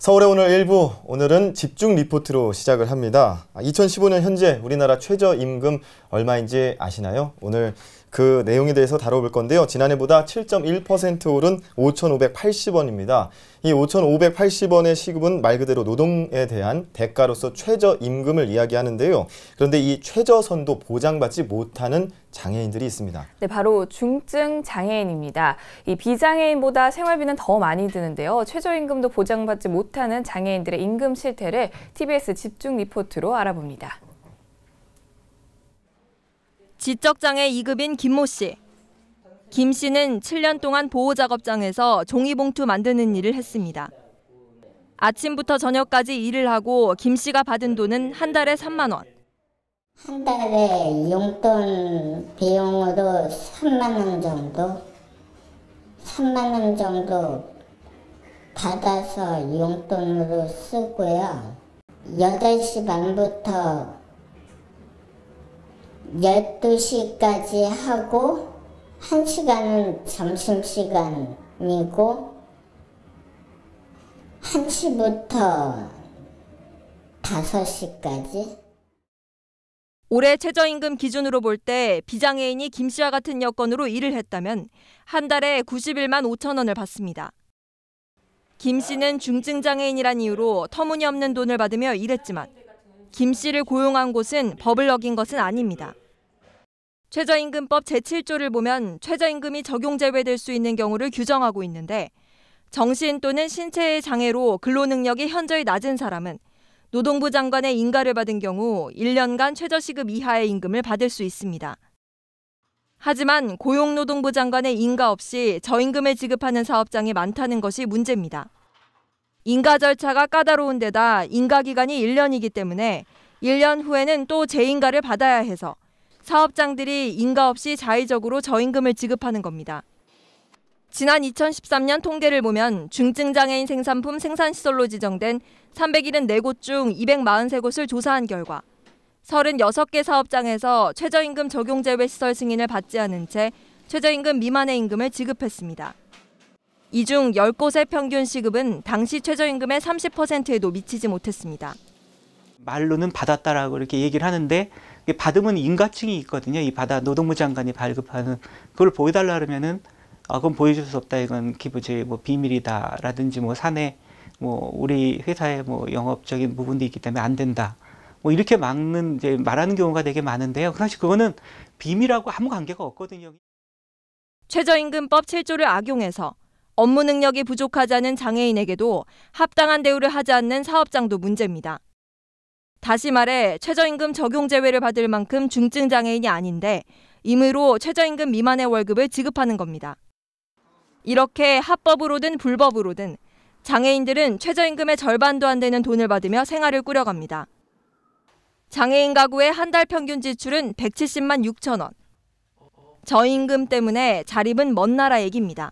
서울의 오늘 일부, 오늘은 집중 리포트로 시작을 합니다. 2015년 현재 우리나라 최저임금 얼마인지 아시나요? 오늘 그 내용에 대해서 다뤄볼 건데요. 지난해보다 7.1% 오른 5,580원입니다. 이 5,580원의 시급은 말 그대로 노동에 대한 대가로서 최저임금을 이야기하는데요. 그런데 이 최저선도 보장받지 못하는 장애인들이 있습니다. 네, 바로 중증 장애인입니다. 이 비장애인보다 생활비는 더 많이 드는데요. 최저임금도 보장받지 못하는 장애인들의 임금 실태를 TBS 집중 리포트로 알아봅니다. 지적장애 2급인 김모 씨. 김 씨는 7년 동안 보호작업장에서 종이봉투 만드는 일을 했습니다. 아침부터 저녁까지 일을 하고 김 씨가 받은 돈은 한 달에 3만 원. 한 달에 용돈 비용으로 3만 원 정도? 3만 원 정도 받아서 용돈으로 쓰고요. 8시 반부터 12시까지 하고 1시간은 점심시간이고 1시부터 5시까지. 올해 최저임금 기준으로 볼 때 비장애인이 김 씨와 같은 여건으로 일을 했다면 한 달에 91만 5천 원을 받습니다. 김 씨는 중증장애인이란 이유로 터무니없는 돈을 받으며 일했지만 김 씨를 고용한 곳은 법을 어긴 것은 아닙니다. 최저임금법 제7조를 보면 최저임금이 적용 제외될 수 있는 경우를 규정하고 있는데 정신 또는 신체의 장애로 근로능력이 현저히 낮은 사람은 노동부 장관의 인가를 받은 경우 1년간 최저시급 이하의 임금을 받을 수 있습니다. 하지만 고용노동부 장관의 인가 없이 저임금을 지급하는 사업장이 많다는 것이 문제입니다. 인가 절차가 까다로운 데다 인가 기간이 1년이기 때문에 1년 후에는 또 재인가를 받아야 해서 사업장들이 인가 없이 자의적으로 저임금을 지급하는 겁니다. 지난 2013년 통계를 보면 중증장애인 생산품 생산시설로 지정된 374곳 중 243곳을 조사한 결과 36개 사업장에서 최저임금 적용 제외 시설 승인을 받지 않은 채 최저임금 미만의 임금을 지급했습니다. 이 중 10곳의 평균 시급은 당시 최저임금의 30%에도 미치지 못했습니다. 말로는 받았다라고 이렇게 얘기를 하는데 받으면 인가증이 있거든요. 이 노동부 장관이 발급하는 그걸 보여달라 그러면은 그건 보여줄 수 없다. 이건 기부제 비밀이다라든지 사내 우리 회사의 영업적인 부분도 있기 때문에 안 된다. 이렇게 말하는 경우가 되게 많은데요. 사실 그거는 비밀하고 아무 관계가 없거든요. 최저임금법 7조를 악용해서 업무 능력이 부족하지 않은 장애인에게도 합당한 대우를 하지 않는 사업장도 문제입니다. 다시 말해 최저임금 적용 제외를 받을 만큼 중증 장애인이 아닌데 임의로 최저임금 미만의 월급을 지급하는 겁니다. 이렇게 합법으로든 불법으로든 장애인들은 최저임금의 절반도 안 되는 돈을 받으며 생활을 꾸려갑니다. 장애인 가구의 한 달 평균 지출은 170만 6천 원. 저임금 때문에 자립은 먼 나라 얘기입니다.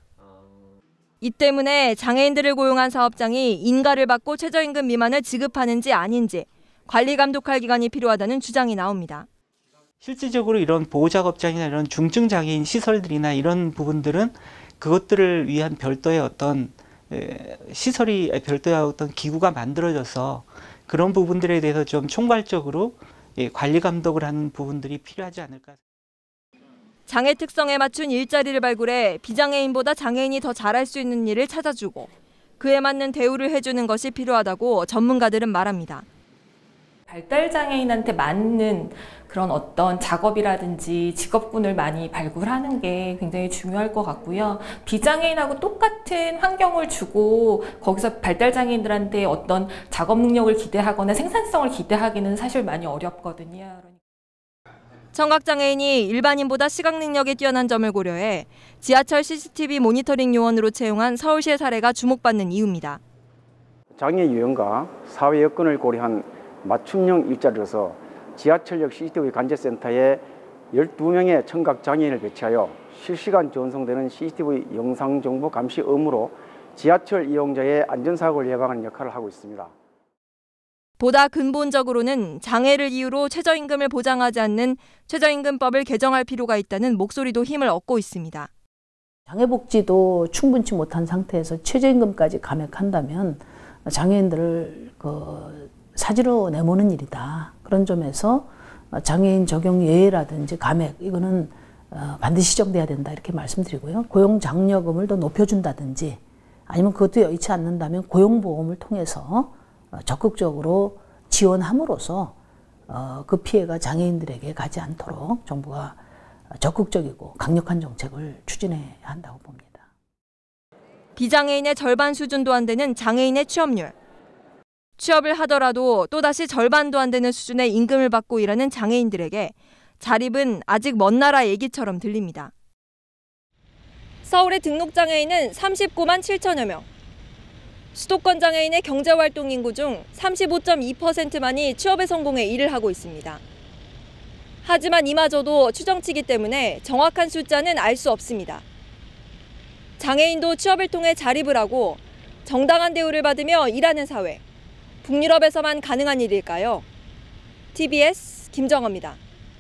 이 때문에 장애인들을 고용한 사업장이 인가를 받고 최저임금 미만을 지급하는지 아닌지 관리 감독할 기관이 필요하다는 주장이 나옵니다. 실질적으로 이런 보호작업장이나 이런 중증 장애인 시설들이나 이런 부분들은 그것들을 위한 별도의 어떤 시설이 별도의 어떤 기구가 만들어져서 그런 부분들에 대해서 좀 총괄적으로 관리 감독을 하는 부분들이 필요하지 않을까. 장애 특성에 맞춘 일자리를 발굴해 비장애인보다 장애인이 더 잘할 수 있는 일을 찾아주고 그에 맞는 대우를 해주는 것이 필요하다고 전문가들은 말합니다. 발달장애인한테 맞는 그런 어떤 작업이라든지 직업군을 많이 발굴하는 게 굉장히 중요할 것 같고요. 비장애인하고 똑같은 환경을 주고 거기서 발달장애인들한테 어떤 작업 능력을 기대하거나 생산성을 기대하기는 사실 많이 어렵거든요. 청각장애인이 일반인보다 시각 능력이 뛰어난 점을 고려해 지하철 CCTV 모니터링 요원으로 채용한 서울시의 사례가 주목받는 이유입니다. 장애 유형과 사회 여건을 고려한 맞춤형 일자리로서 지하철역 CCTV 관제센터에 12명의 청각장애인을 배치하여 실시간 전송되는 CCTV 영상정보 감시 의무로 지하철 이용자의 안전사고를 예방하는 역할을 하고 있습니다. 보다 근본적으로는 장애를 이유로 최저임금을 보장하지 않는 최저임금법을 개정할 필요가 있다는 목소리도 힘을 얻고 있습니다. 장애복지도 충분치 못한 상태에서 최저임금까지 감액한다면 장애인들을 사지로 내모는 일이다. 그런 점에서 장애인 적용 예외라든지 감액 이거는 반드시 시정돼야 된다 이렇게 말씀드리고요. 고용 장려금을 더 높여준다든지 아니면 그것도 여의치 않는다면 고용보험을 통해서 적극적으로 지원함으로써 그 피해가 장애인들에게 가지 않도록 정부가 적극적이고 강력한 정책을 추진해야 한다고 봅니다. 비장애인의 절반 수준도 안 되는 장애인의 취업률. 취업을 하더라도 또다시 절반도 안 되는 수준의 임금을 받고 일하는 장애인들에게 자립은 아직 먼 나라 얘기처럼 들립니다. 서울의 등록장애인은 39만 7천여 명. 수도권 장애인의 경제활동 인구 중 35.2%만이 취업에 성공해 일을 하고 있습니다. 하지만 이마저도 추정치기 때문에 정확한 숫자는 알 수 없습니다. 장애인도 취업을 통해 자립을 하고 정당한 대우를 받으며 일하는 사회. 북유럽에서만 가능한 일일까요? TBS 김정아입니다.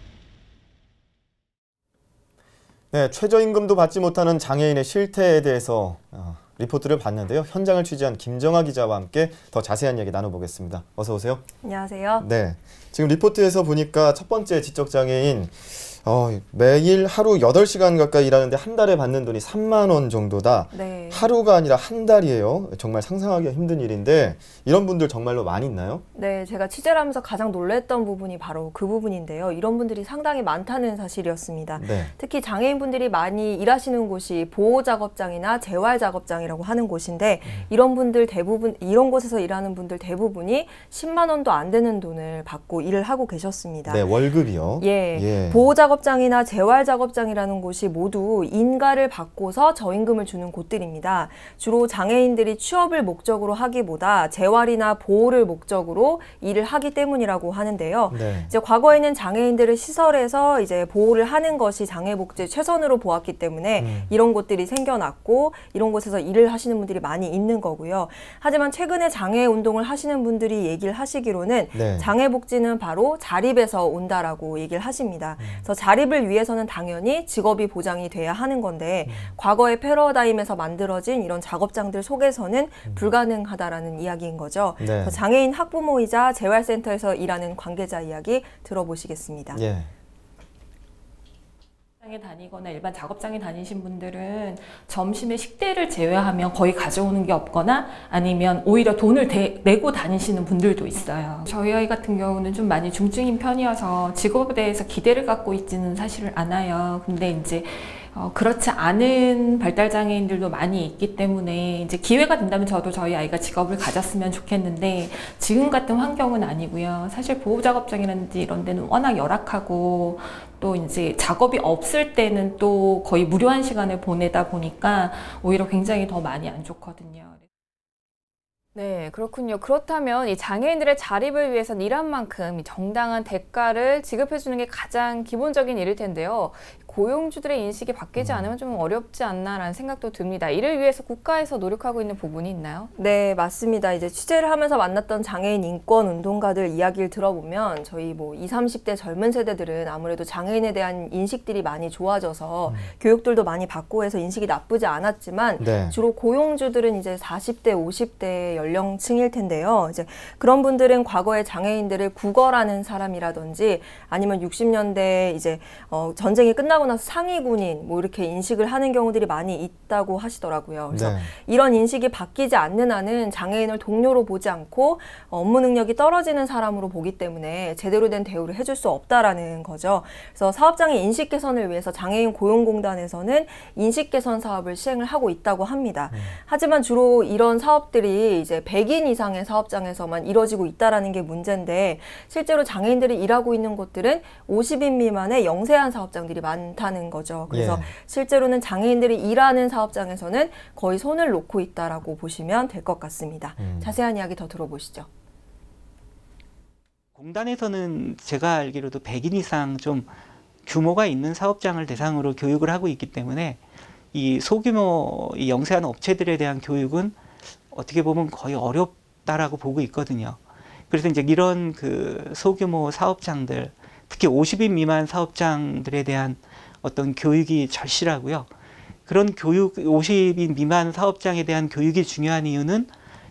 네, 최저임금도 받지 못하는 장애인의 실태에 대해서 리포트를 봤는데요. 현장을 취재한 김정아 기자와 함께 더 자세한 이야기 나눠보겠습니다. 어서 오세요. 안녕하세요. 네, 지금 리포트에서 보니까 첫 번째 지적장애인 매일 하루 8시간 가까이 일하는데 한 달에 받는 돈이 3만 원 정도다. 네. 하루가 아니라 한 달이에요. 정말 상상하기가 힘든 일인데 이런 분들 정말로 많이 있나요? 네, 제가 취재를 하면서 가장 놀랐던 부분이 바로 그 부분인데요. 이런 분들이 상당히 많다는 사실이었습니다. 네. 특히 장애인분들이 많이 일하시는 곳이 보호작업장이나 재활작업장이라고 하는 곳인데 이런 분들 대부분, 이런 곳에서 일하는 분들 대부분이 10만 원도 안 되는 돈을 받고 일을 하고 계셨습니다. 네, 월급이요. 예. 보호작업장이나 재활작업장이라는 곳이 모두 인가를 받고서 저임금을 주는 곳들입니다. 주로 장애인들이 취업을 목적으로 하기보다 재활이나 보호를 목적으로 일을 하기 때문이라고 하는데요. 네. 이제 과거에는 장애인들을 시설에서 이제 보호를 하는 것이 장애복지 최선으로 보았기 때문에 이런 곳들이 생겨났고 이런 곳에서 일을 하시는 분들이 많이 있는 거고요. 하지만 최근에 장애 운동을 하시는 분들이 얘기를 하시기로는 네. 장애복지는 바로 자립에서 온다라고 얘기를 하십니다. 그래서 자립을 위해서는 당연히 직업이 보장이 돼야 하는 건데 과거의 패러다임에서 만들어진 이런 작업장들 속에서는 불가능하다라는 이야기인 거죠. 네. 그래서 장애인 학부모이자 재활센터에서 일하는 관계자 이야기 들어보시겠습니다. 예. 장에 다니거나 일반 작업장에 다니신 분들은 점심에 식대를 제외하면 거의 가져오는 게 없거나 아니면 오히려 돈을 내고 다니시는 분들도 있어요. 저희 아이 같은 경우는 좀 많이 중증인 편이어서 직업에 대해서 기대를 갖고 있지는 사실은 않아요. 근데 이제 그렇지 않은 발달장애인들도 많이 있기 때문에 이제 기회가 된다면 저도 저희 아이가 직업을 가졌으면 좋겠는데 지금 같은 환경은 아니고요. 사실 보호작업장이라든지 이런 데는 워낙 열악하고 또 이제 작업이 없을 때는 또 거의 무료한 시간을 보내다 보니까 오히려 굉장히 더 많이 안 좋거든요. 네, 그렇군요. 그렇다면 이 장애인들의 자립을 위해선 일한 만큼 정당한 대가를 지급해주는 게 가장 기본적인 일일 텐데요. 고용주들의 인식이 바뀌지 않으면 좀 어렵지 않나라는 생각도 듭니다. 이를 위해서 국가에서 노력하고 있는 부분이 있나요? 네, 맞습니다. 이제 취재를 하면서 만났던 장애인 인권 운동가들 이야기를 들어보면 저희 뭐 20, 30대 젊은 세대들은 아무래도 장애인에 대한 인식들이 많이 좋아져서 교육들도 많이 받고 해서 인식이 나쁘지 않았지만 네. 주로 고용주들은 이제 40대, 50대 연령층일 텐데요. 이제 그런 분들은 과거에 장애인들을 국어라는 사람이라든지 아니면 60년대 이제 전쟁이 끝나고 나서 상위 군인 뭐 이렇게 인식을 하는 경우들이 많이 있다고 하시더라고요. 그래서 네. 이런 인식이 바뀌지 않는 한은 장애인을 동료로 보지 않고 업무 능력이 떨어지는 사람으로 보기 때문에 제대로 된 대우를 해줄 수 없다라는 거죠. 그래서 사업장의 인식 개선을 위해서 장애인 고용공단에서는 인식 개선 사업을 시행을 하고 있다고 합니다. 하지만 주로 이런 사업들이 이제 100인 이상의 사업장에서만 이루어지고 있다라는 게 문제인데 실제로 장애인들이 일하고 있는 곳들은 50인 미만의 영세한 사업장들이 많다는 거죠. 그래서 예. 실제로는 장애인들이 일하는 사업장에서는 거의 손을 놓고 있다라고 보시면 될 것 같습니다. 자세한 이야기 더 들어보시죠. 공단에서는 제가 알기로도 100인 이상 좀 규모가 있는 사업장을 대상으로 교육을 하고 있기 때문에 이 소규모 이 영세한 업체들에 대한 교육은 어떻게 보면 거의 어렵다라고 보고 있거든요. 그래서 이제 이런 그 소규모 사업장들, 특히 50인 미만 사업장들에 대한 어떤 교육이 절실하고요. 그런 교육, 50인 미만 사업장에 대한 교육이 중요한 이유는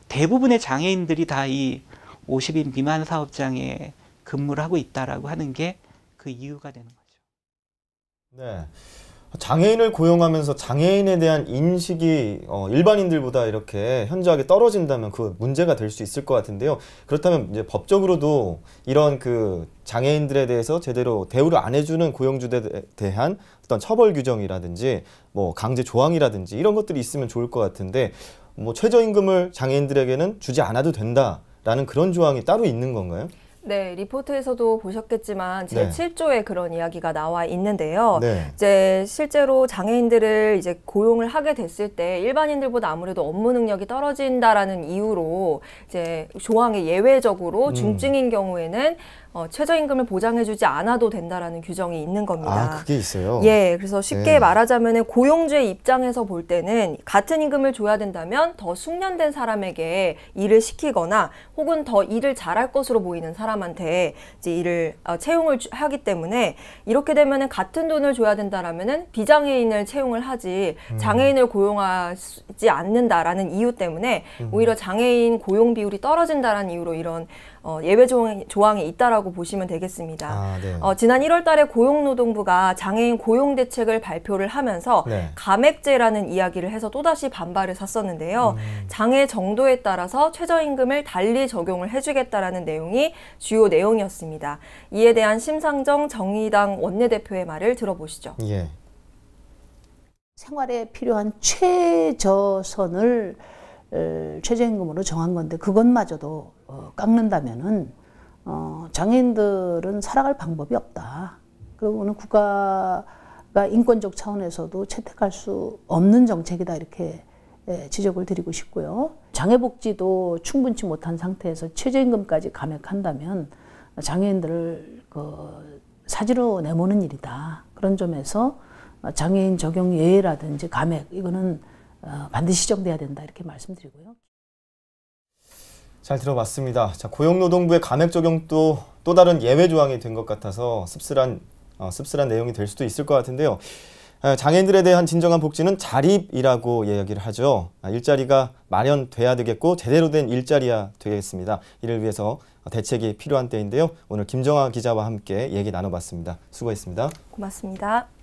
대부분의 장애인들이 다 이 50인 미만 사업장에 근무를 하고 있다라고 하는 게 그 이유가 되는 거죠. 네. 장애인을 고용하면서 장애인에 대한 인식이 일반인들보다 이렇게 현저하게 떨어진다면 그 문제가 될 수 있을 것 같은데요. 그렇다면 이제 법적으로도 이런 그 장애인들에 대해서 제대로 대우를 안 해주는 고용주들에 대한 어떤 처벌 규정이라든지 뭐 강제 조항이라든지 이런 것들이 있으면 좋을 것 같은데 뭐 최저임금을 장애인들에게는 주지 않아도 된다라는 그런 조항이 따로 있는 건가요? 네, 리포트에서도 보셨겠지만 네. 제7조에 그런 이야기가 나와 있는데요. 네. 이제 실제로 장애인들을 이제 고용을 하게 됐을 때 일반인들보다 아무래도 업무 능력이 떨어진다라는 이유로 이제 조항에 예외적으로 중증인 경우에는 최저임금을 보장해주지 않아도 된다라는 규정이 있는 겁니다. 아, 그게 있어요? 예, 그래서 쉽게 네. 말하자면 고용주의 입장에서 볼 때는 같은 임금을 줘야 된다면 더 숙련된 사람에게 일을 시키거나 혹은 더 일을 잘할 것으로 보이는 사람한테 이제 일을 채용을 하기 때문에 이렇게 되면은 같은 돈을 줘야 된다라면은 비장애인을 채용을 하지 장애인을 고용하지 않는다라는 이유 때문에 오히려 장애인 고용 비율이 떨어진다라는 이유로 이런 예외 조항이 있다라고 보시면 되겠습니다. 아, 네. 지난 1월 달에 고용노동부가 장애인 고용 대책을 발표를 하면서 네. 감액제라는 이야기를 해서 또다시 반발을 샀었는데요. 장애 정도에 따라서 최저임금을 달리 적용을 해주겠다라는 내용이 주요 내용이었습니다. 이에 대한 심상정 정의당 원내대표의 말을 들어보시죠. 예. 생활에 필요한 최저선을 최저임금으로 정한 건데 그것마저도 깎는다면은 장애인들은 살아갈 방법이 없다. 그리고는 국가가 인권적 차원에서도 채택할 수 없는 정책이다 이렇게 지적을 드리고 싶고요. 장애복지도 충분치 못한 상태에서 최저임금까지 감액한다면 장애인들을 사지로 내모는 일이다. 그런 점에서 장애인 적용 예외라든지 감액 이거는 반드시 시정돼야 된다 이렇게 말씀드리고요. 잘 들어봤습니다. 자, 고용노동부의 감액 적용도 또 다른 예외 조항이 된 것 같아서 씁쓸한 내용이 될 수도 있을 것 같은데요. 장애인들에 대한 진정한 복지는 자립이라고 이야기를 하죠. 일자리가 마련돼야 되겠고 제대로 된 일자리야 되겠습니다. 이를 위해서 대책이 필요한 때인데요. 오늘 김정아 기자와 함께 얘기 나눠봤습니다. 수고했습니다. 고맙습니다.